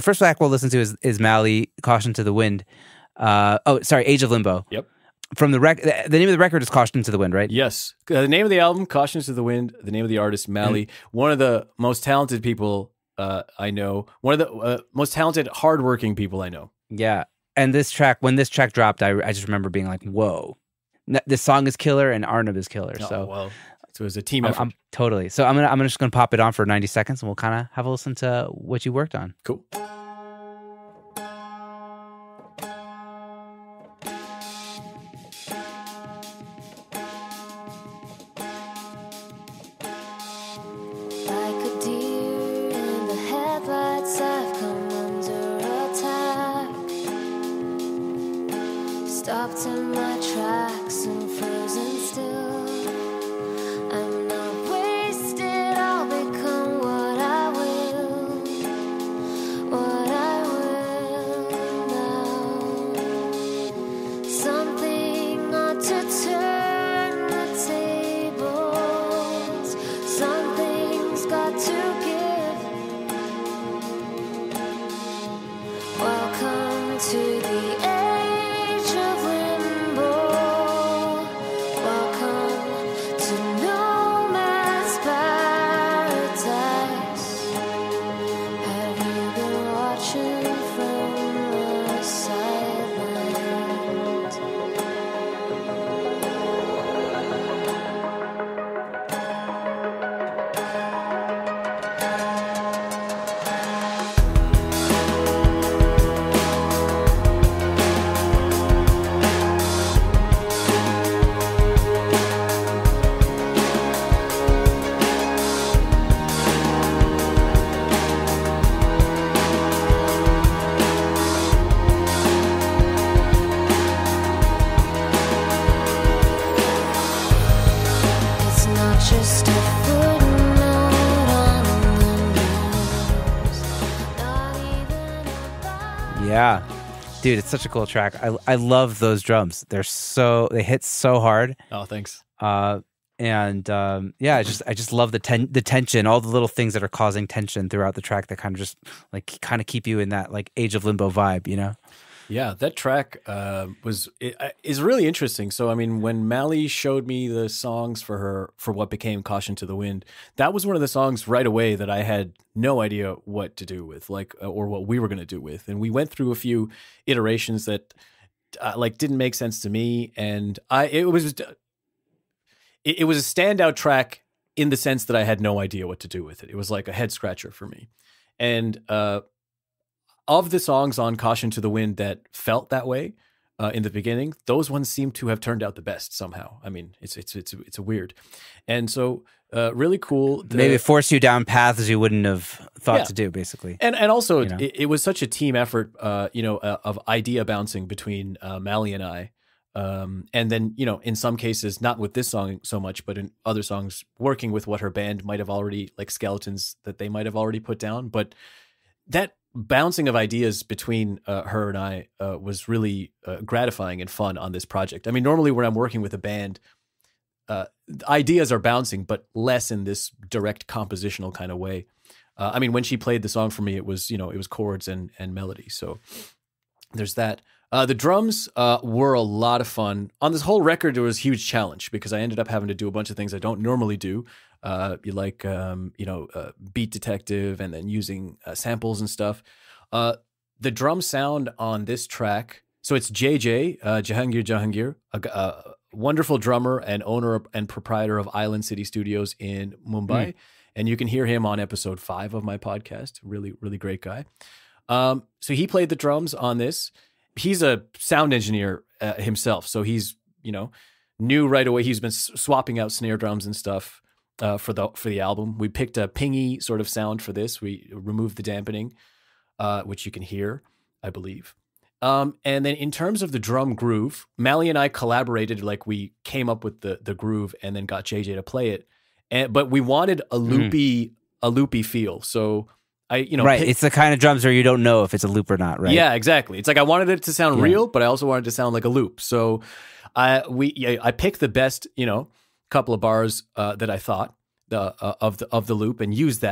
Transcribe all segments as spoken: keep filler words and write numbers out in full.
first track we'll listen to is is Mally, Caution to the Wind. Uh, oh, sorry, Age of Limbo. Yep. From the rec, the name of the record is Caution to the Wind, right? Yes. Uh, the name of the album, Caution to the Wind. The name of the artist, Mally. Mm-hmm. One of the most talented people uh, I know. One of the uh, most talented, hardworking people I know. Yeah. And this track, when this track dropped, I, I just remember being like, whoa. This song is killer and Arnab is killer. Oh, so well, so it was a team I'm, effort. I'm, totally. So I'm gonna I'm just gonna pop it on for ninety seconds, and we'll kind of have a listen to what you worked on. Cool. Stopped in my tracks and frozen still. I'm not wasted, I'll become what I will. What I will now. Something ought to turn the tables. Something's got to give. Welcome to the end. Just a footnote on the news. Not even about. Yeah, dude, it's such a cool track. I I love those drums. They're so they hit so hard. Oh, thanks. Uh, and um, yeah, I just I just love the ten the tension, all the little things that are causing tension throughout the track that kind of just like kind of keep you in that like Age of Limbo vibe, you know? Yeah, that track uh, was it, is really interesting. So, I mean, when Mally showed me the songs for her for what became Caution to the Wind, that was one of the songs right away that I had no idea what to do with, like, or what we were going to do with. And we went through a few iterations that, uh, like, didn't make sense to me. And I it was it, it was a standout track in the sense that I had no idea what to do with it. It was like a head scratcher for me. And uh, of the songs on Caution to the Wind that felt that way uh, in the beginning, those ones seem to have turned out the best somehow. I mean, it's it's it's it's a weird, and so uh, really cool. The, Maybe force you down paths you wouldn't have thought Yeah. to do, basically. and and also You know? it, it was such a team effort, uh, you know, uh, of idea bouncing between uh, Mally and I, um, and then you know, in some cases, not with this song so much, but in other songs, working with what her band might have already like skeletons that they might have already put down, but that bouncing of ideas between uh, her and I uh, was really uh, gratifying and fun on this project. I mean, normally when I'm working with a band, uh, ideas are bouncing, but less in this direct compositional kind of way. Uh, I mean, when she played the song for me, it was, you know, it was chords and, and melody. So there's that. Uh, the drums uh, were a lot of fun. On this whole record, it was a huge challenge because I ended up having to do a bunch of things I don't normally do. Uh, you like, um, you know, uh, beat detective and then using uh, samples and stuff. Uh, the drum sound on this track. So it's J J, uh, Jahangir Jahangir, a, a wonderful drummer and owner and proprietor of Island City Studios in Mumbai. Mm. And you can hear him on episode five of my podcast. Really, really great guy. Um, so he played the drums on this. He's a sound engineer uh, himself. So he's, you know, knew right away. He's been s- swapping out snare drums and stuff. Uh, for the for the album, we picked a pingy sort of sound for this. We removed the dampening, uh, which you can hear, I believe. Um, and then in terms of the drum groove, Mally and I collaborated. Like we came up with the the groove and then got J J to play it. And but we wanted a loopy mm. a loopy feel. So I you know right. pick, it's the kind of drums where you don't know if it's a loop or not. Right. Yeah, exactly. It's like I wanted it to sound yeah. real, but I also wanted it to sound like a loop. So I we yeah, I picked the best you know. couple of bars uh, that I thought the uh, of the of the loop and used that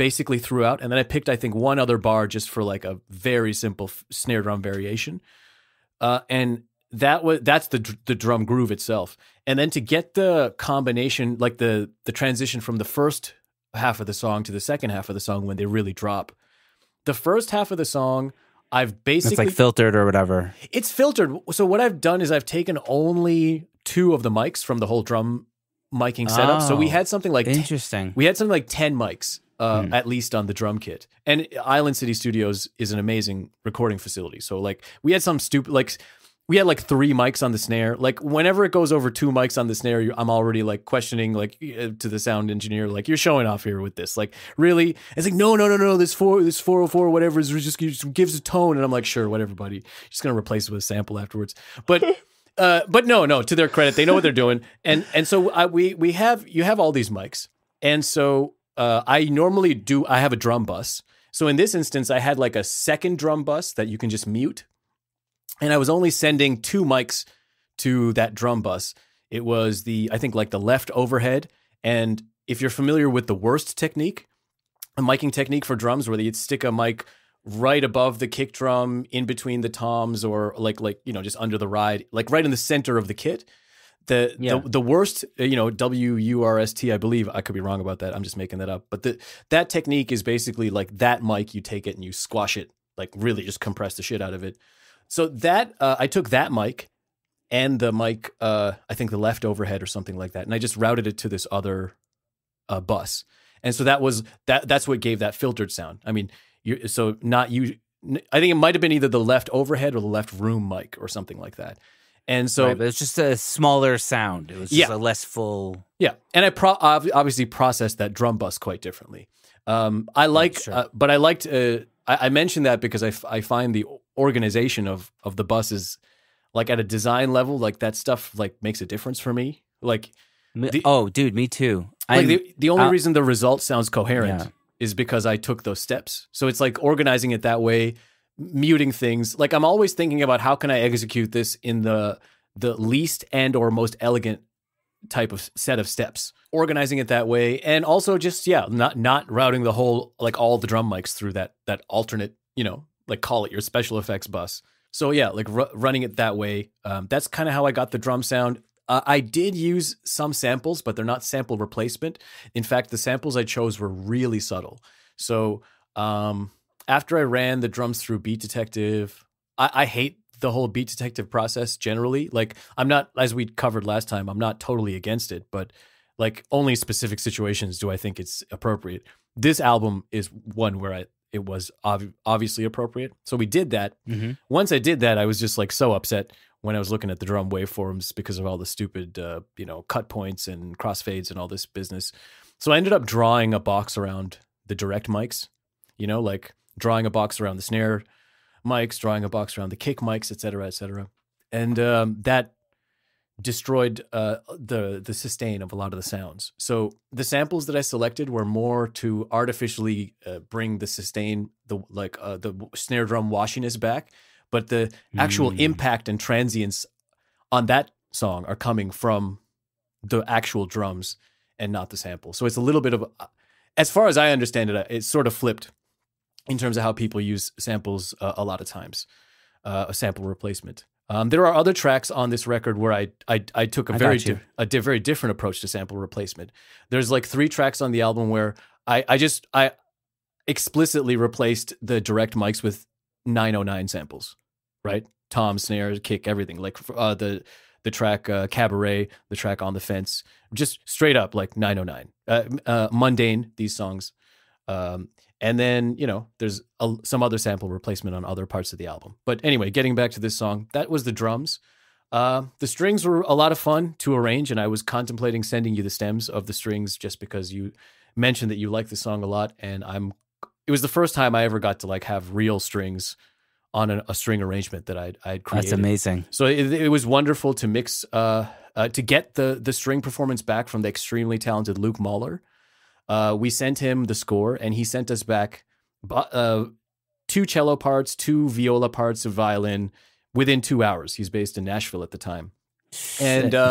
basically throughout, and then I picked I think one other bar just for like a very simple f- snare drum variation, uh, and that was that's the dr- the drum groove itself. And then to get the combination, like the the transition from the first half of the song to the second half of the song when they really drop, the first half of the song, I've basically It's like filtered or whatever. It's filtered. So what I've done is I've taken only two of the mics from the whole drum miking setup. So we Oh, had something like Interesting. we had something like ten mics, uh, Hmm. at least on the drum kit. And Island City Studios is an amazing recording facility. So like we had some stupid, like we had like three mics on the snare. Like whenever it goes over two mics on the snare, you- I'm already like questioning like uh, to the sound engineer, like you're showing off here with this. Like really? It's like, no, no, no, no, this four, this four oh four, whatever is just, just gives a tone. And I'm like, sure, whatever, buddy. Just going to replace it with a sample afterwards. But Uh, but no, no. To their credit, they know what they're doing, and and so I, we we have you have all these mics, and so uh, I normally do. I have a drum bus. So in this instance, I had like a second drum bus that you can just mute, and I was only sending two mics to that drum bus. It was the I think like the left overhead, and if you're familiar with the worst technique, a miking technique for drums, where you'd stick a mic right above the kick drum, in between the toms, or like like you know just under the ride, like right in the center of the kit. The Yeah. the, the worst, uh, you know, W U R S T, I believe. I could be wrong about that. I'm just making that up. But the that technique is basically like that mic. You take it and you squash it, like really just compress the shit out of it. So that uh, I took that mic and the mic, uh, I think the left overhead or something like that, and I just routed it to this other uh, bus. And so that was that. That's what gave that filtered sound. I mean. You so not you. I think it might have been either the left overhead or the left room mic or something like that. And so Right, but it's just a smaller sound. It was just Yeah. a less full. yeah, and I pro- ob- obviously processed that drum bus quite differently. Um, I like, sure. uh, but I liked. Uh, I, I mentioned that because I, f- I find the organization of of the buses, like at a design level, like that stuff like makes a difference for me. Like, Me- The- oh, dude, me too. like I'm- the the only uh, reason the result sounds coherent Yeah. is because I took those steps. So it's like organizing it that way, muting things. Like I'm always thinking about how can I execute this in the the least and or most elegant type of set of steps. Organizing it that way, and also just yeah, not not routing the whole like all the drum mics through that that alternate, you know, like call it your special effects bus. So yeah, like r- running it that way. Um, that's kind of how I got the drum sound. Uh, I did use some samples, but they're not sample replacement. In fact, the samples I chose were really subtle. So um, after I ran the drums through Beat Detective, I, I hate the whole Beat Detective process generally. Like I'm not, as we covered last time, I'm not totally against it, but like only specific situations do I think it's appropriate. This album is one where I it was ob- obviously appropriate. So we did that. Mhm. Once I did that, I was just like so upset when I was looking at the drum waveforms because of all the stupid, uh, you know, cut points and crossfades and all this business. So I ended up drawing a box around the direct mics, you know, like drawing a box around the snare mics, drawing a box around the kick mics, et cetera, et cetera. And um, that destroyed uh, the the sustain of a lot of the sounds. So the samples that I selected were more to artificially uh, bring the sustain, the like uh, the snare drum washiness back. But the actual Mm. impact and transience on that song are coming from the actual drums and not the sample. So it's a little bit of, a, as far as I understand it, it's sort of flipped in terms of how people use samples uh, a lot of times, uh, a sample replacement. Um, there are other tracks on this record where I I, I took a I very got you. di- a di- very different approach to sample replacement. There's like three tracks on the album where I I just I explicitly replaced the direct mics with nine oh nine samples, right? Tom, snare, kick, everything. Like uh, the the track uh, Cabaret, the track On the Fence, just straight up like nine oh nine. Uh, uh, mundane, these songs. Um, and then, you know, there's a, some other sample replacement on other parts of the album. But anyway, getting back to this song, that was the drums. Uh, the strings were a lot of fun to arrange, and I was contemplating sending you the stems of the strings just because you mentioned that you like the song a lot, and I'm. It was the first time I ever got to like have real strings on a, a string arrangement that I'd, I'd created. That's amazing. So it, it was wonderful to mix, uh, uh, to get the the string performance back from the extremely talented Luke Mahler. Uh, we sent him the score, and he sent us back uh, two cello parts, two viola parts of violin within two hours. He's based in Nashville at the time. And uh,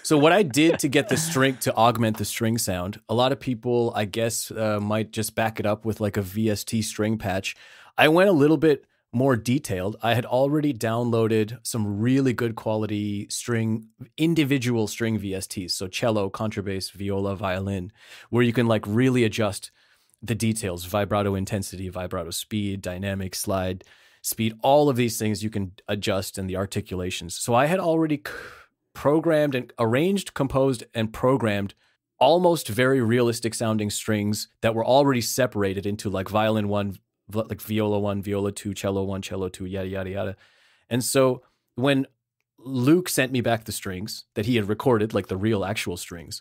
So what I did to get the string to augment the string sound, a lot of people, I guess, uh, might just back it up with like a V S T string patch. I went a little bit more detailed. I had already downloaded some really good quality string, individual string V S Ts. So cello, contrabass, viola, violin, where you can like really adjust the details, vibrato intensity, vibrato speed, dynamic, slide, speed, all of these things you can adjust and the articulations. So I had already c- programmed and arranged, composed, and programmed almost very realistic sounding strings that were already separated into like violin one, like viola one, viola two, cello one, cello two, yada, yada, yada. And so when Luke sent me back the strings that he had recorded, like the real actual strings,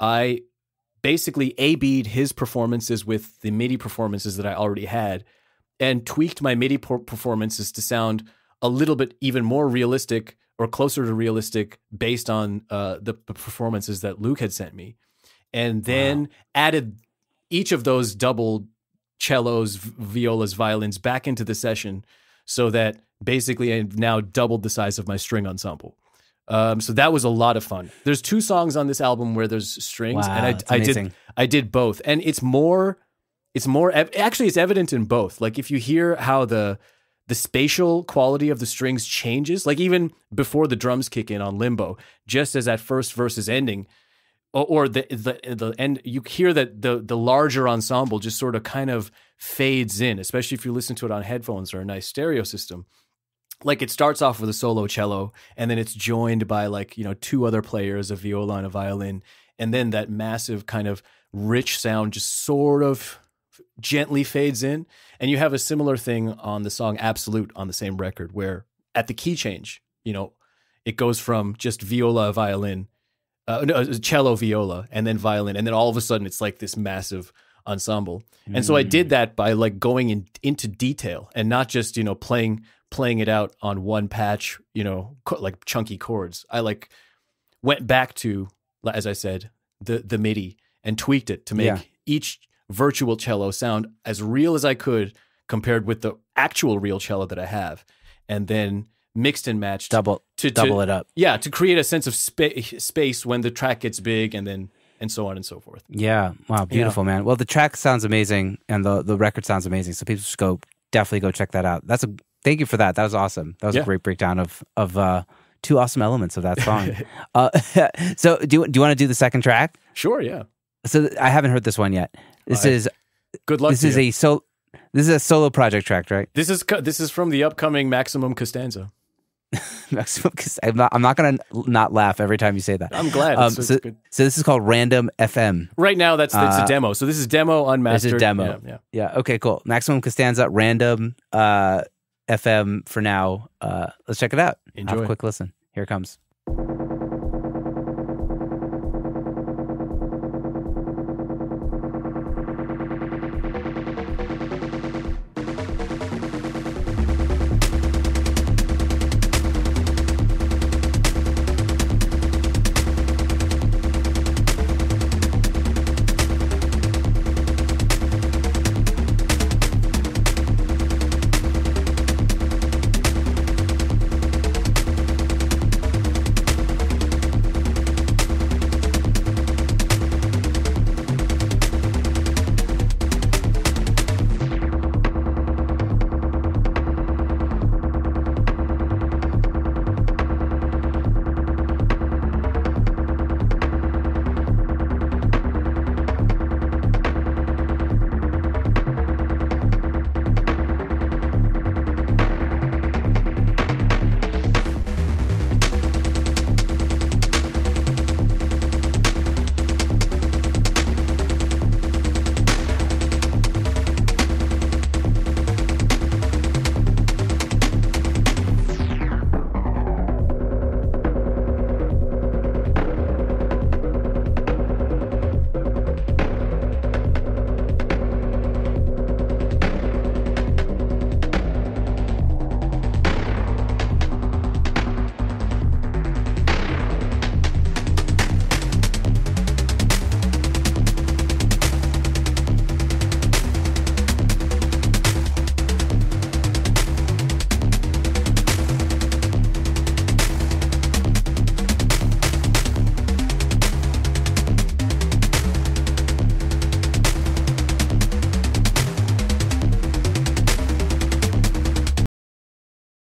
I basically A-B'd his performances with the MIDI performances that I already had and tweaked my MIDI performances to sound a little bit even more realistic or closer to realistic based on uh, the performances that Luke had sent me. And then wow. added each of those double cellos, violas, violins back into the session so that basically I've now doubled the size of my string ensemble. Um, so that was a lot of fun. There's two songs on this album where there's strings, wow, and I, I did I did both, and it's more, it's more actually it's evident in both. Like if you hear how the the spatial quality of the strings changes, like even before the drums kick in on Limbo, just as that first verse is ending, or, or the the the end, you hear that the the larger ensemble just sort of kind of fades in, especially if you listen to it on headphones or a nice stereo system. Like it starts off with a solo cello, and then it's joined by like, you know, two other players, a viola and a violin. And then that massive kind of rich sound just sort of gently fades in. And you have a similar thing on the song Absolute on the same record, where at the key change, you know, it goes from just viola, violin, uh, no, cello, viola, and then violin. And then all of a sudden it's like this massive ensemble. Mm. And so I did that by like going in, into detail and not just, you know, playing playing it out on one patch, you know, like chunky chords. I like went back to, as I said, the the MIDI and tweaked it to make yeah. each virtual cello sound as real as I could compared with the actual real cello that I have, and then mixed and matched double to double to, it up. Yeah, to create a sense of spa- space when the track gets big, and then and so on and so forth. Yeah, wow, beautiful, yeah. man. Well, the track sounds amazing, and the the record sounds amazing. So people should go definitely go check that out. That's a Thank you for that. That was awesome. That was yeah. a great breakdown of of uh, two awesome elements of that song. uh, so, do you, do you want to do the second track? Sure. Yeah. So, th- I haven't heard this one yet. This well, is good luck. This to is you. a so. This is a solo project track, right? This is this is from the upcoming Maximum Costanza. Maximum. I'm not. I'm not gonna not laugh every time you say that. I'm glad. Um, it's, so, it's good. so this is called Random F M. Right now, that's that's uh, a demo. So this is demo unmastered. This is demo. Yeah, yeah. Yeah. Okay. Cool. Maximum Costanza. Random. Uh, F M for now. Uh, let's check it out. Enjoy. Have a quick listen. Here it comes.